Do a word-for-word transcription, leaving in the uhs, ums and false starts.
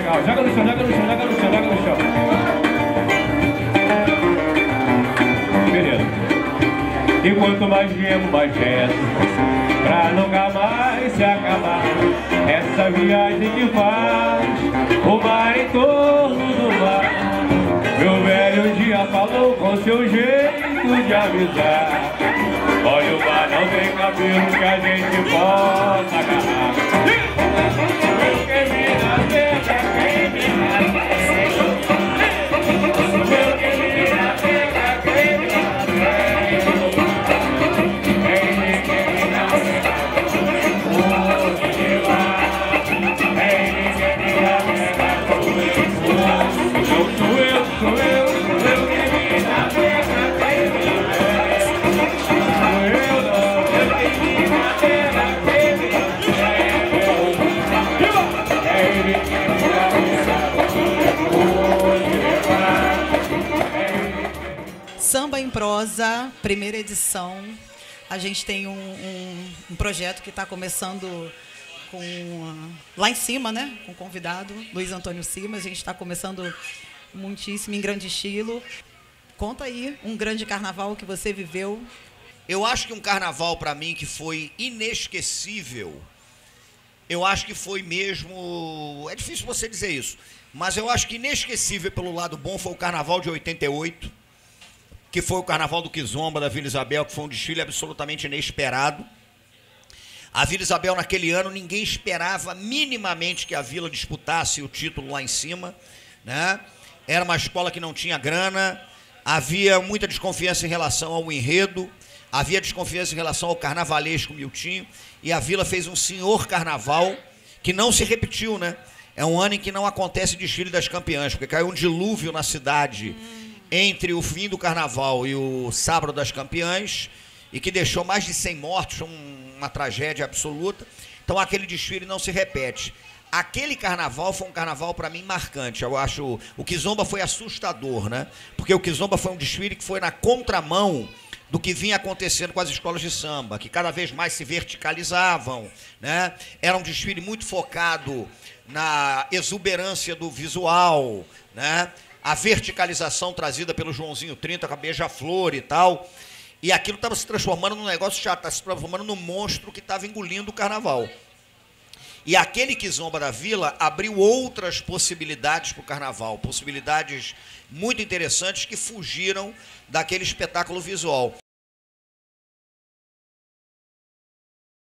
legal. Joga no chão, joga no chão, joga no chão, joga no chão. Beleza. E quanto mais remo, mais reto, pra nunca mais se acabar essa viagem que faz o mar em torno do mar. Meu velho um dia falou com seu jeito de avisar: olha, o mar não tem cabelo que a gente possa agarrar. Meu que me dá pega, quem me dá pega. Meu que me dá pega, quem me dá pega. Quem me quer me dá pega, vou te levar. Quem me quer me dá pega, vou te levar. Eu sou eu, sou eu, meu que me dá pega, quem me dá pega. Sou eu, não, meu que me dá pega, quem me dá pega. Quem me quer me dá pega, vou te levar. Samba em Prosa, primeira edição. A gente tem um, um, um projeto que está começando com uh, lá em cima, né? Com o convidado, Luiz Antônio Simas. A gente está começando muitíssimo em grande estilo. Conta aí um grande carnaval que você viveu. Eu acho que um carnaval para mim que foi inesquecível, eu acho que foi mesmo, é difícil você dizer isso, mas eu acho que inesquecível pelo lado bom foi o carnaval de oitenta e oito, que foi o carnaval do Kizomba, da Vila Isabel, que foi um desfile absolutamente inesperado. A Vila Isabel naquele ano, ninguém esperava minimamente que a Vila disputasse o título lá em cima, né? Era uma escola que não tinha grana, havia muita desconfiança em relação ao enredo, havia desconfiança em relação ao carnavalesco Miltinho, e a Vila fez um senhor carnaval que não se repetiu, né? É um ano em que não acontece desfile das campeãs, porque caiu um dilúvio na cidade entre o fim do carnaval e o sábado das campeãs, e que deixou mais de cem mortos, um, uma tragédia absoluta. Então aquele desfile não se repete. Aquele carnaval foi um carnaval para mim marcante. Eu acho, o Kizomba foi assustador, né? Porque o Kizomba foi um desfile que foi na contramão do que vinha acontecendo com as escolas de samba, que cada vez mais se verticalizavam, né? Era um desfile muito focado na exuberância do visual, né? A verticalização trazida pelo Joãozinho trinta com a Beija-Flor e tal. E aquilo estava se transformando num negócio chato, estava se transformando num monstro que estava engolindo o carnaval. E aquele Kizomba da Vila abriu outras possibilidades para o carnaval, possibilidades muito interessantes que fugiram daquele espetáculo visual.